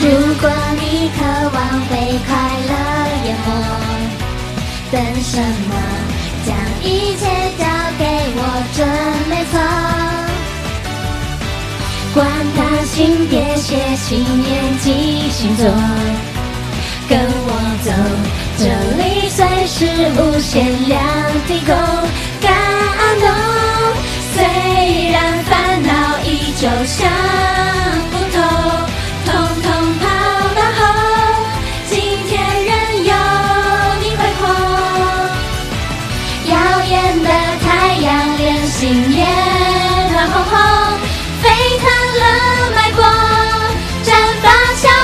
如果你渴望被快乐淹没，等什么？将一切交给我，准没错。管他性别、血型、年纪、星座，跟我走，这里随时无限量提供感动。虽然烦恼依旧想不透，统统抛到后，今天仍有你挥霍。耀眼的太阳，连心也暖烘烘，沸腾了脉搏，绽放笑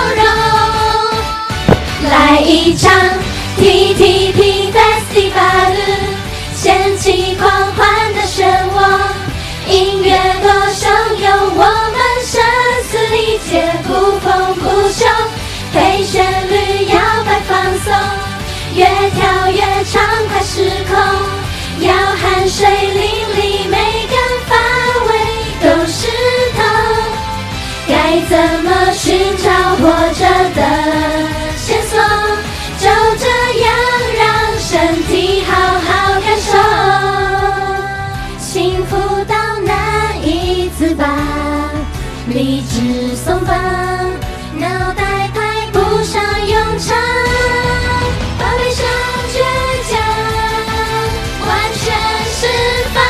容。来一场 TTP Festival， 掀起狂欢的漩涡，音乐多汹涌，我们声嘶力竭，不疯不休，配旋律摇摆放松，越跳越畅快失控，要汗水淋漓，每根发尾都湿透。该怎么寻找活着的线索？就这样让身体好好感受，幸福到难以自拔，理智松绑，脑袋排不上用场，把悲伤倔强完全释放。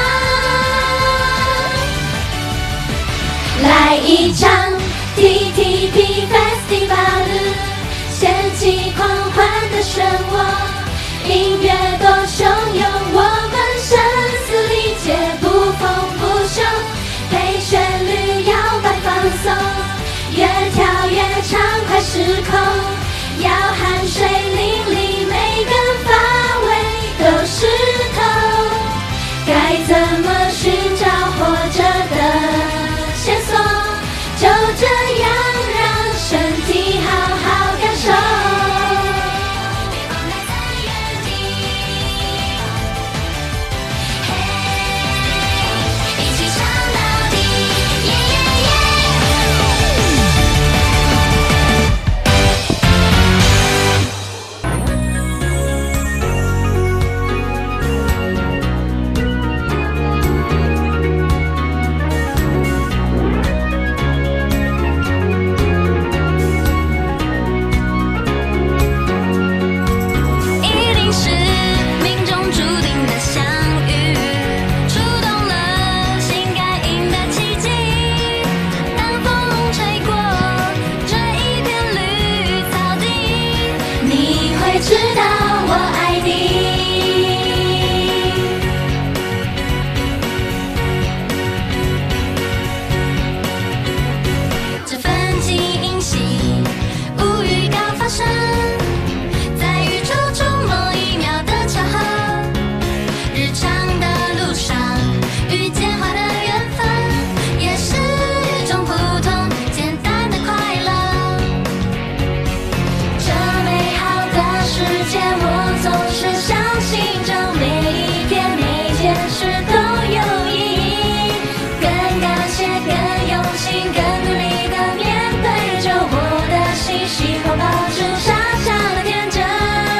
来一场 TTP Festival， 掀起狂欢的漩涡，音乐多汹涌，我们声嘶力竭，不疯不休，配旋律摇摆放松，越跳越畅快失控，要汗水淋漓，每根发尾都湿透。该怎么寻找活着的线索？就这样让身体好好感受。别放待在原地，一起唱到底，耶耶耶！一定是命中注定的相遇，触动了心感应的奇迹。当风吹过这一片绿草地，你会知道我爱你。这份惊喜无预告发生，在宇宙中某一秒的巧合，日常的路上遇见花的缘分，也是一种普通简单的快乐。这美好的世界，我总是相信着每一天每件事都有意义。更感谢，更用心，更努力的面对着我的心，希望保持傻傻的天真。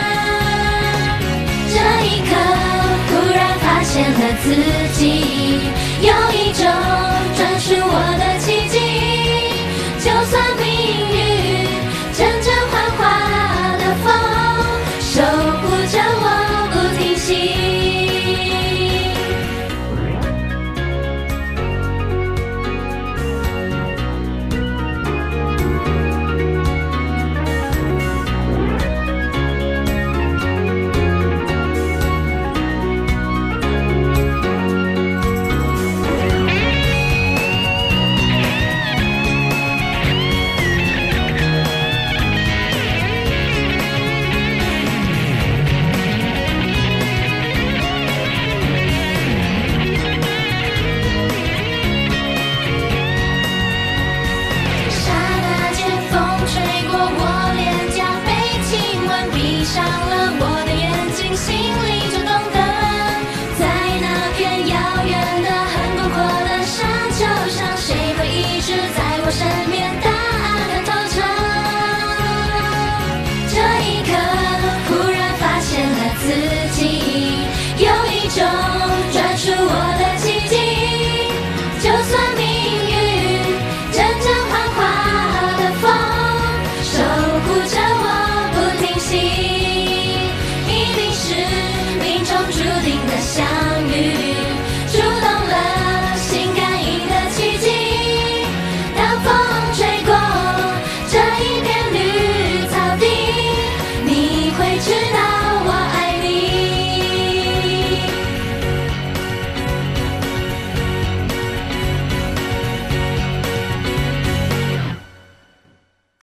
这一刻，突然发现了自己，有一种专属我的奇迹。就算命运真正